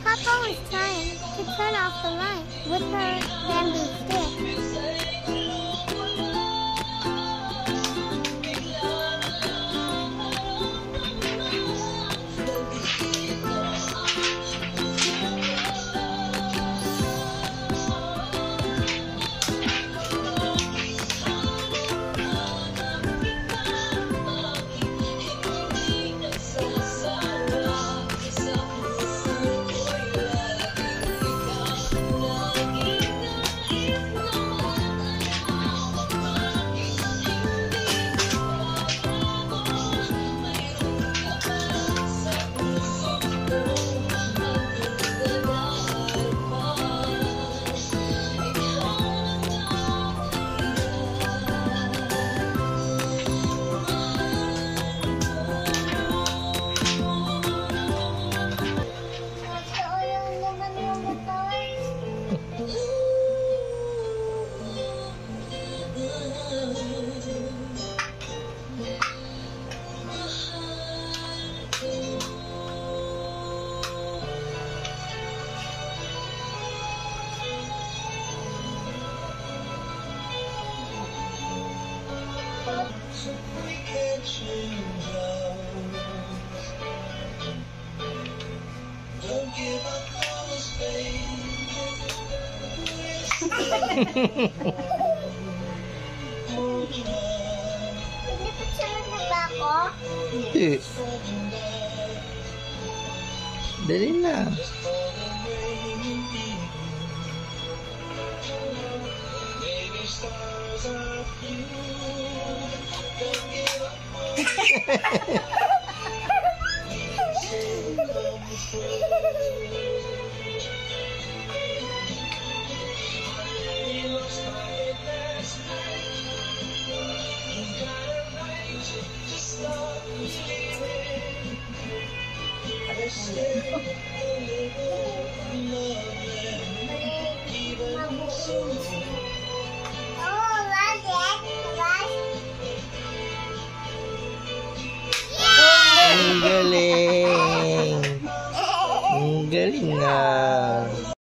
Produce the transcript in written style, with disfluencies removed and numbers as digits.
couple is trying to turn off the light with her bamboo stick. We can't change ours. Don't give up on us, baby. Pinipicture na ba ako? Hindi. Dali na. Baby, stars are few. Don't give up on Oh, love it. Ang galing. Ang galing nga.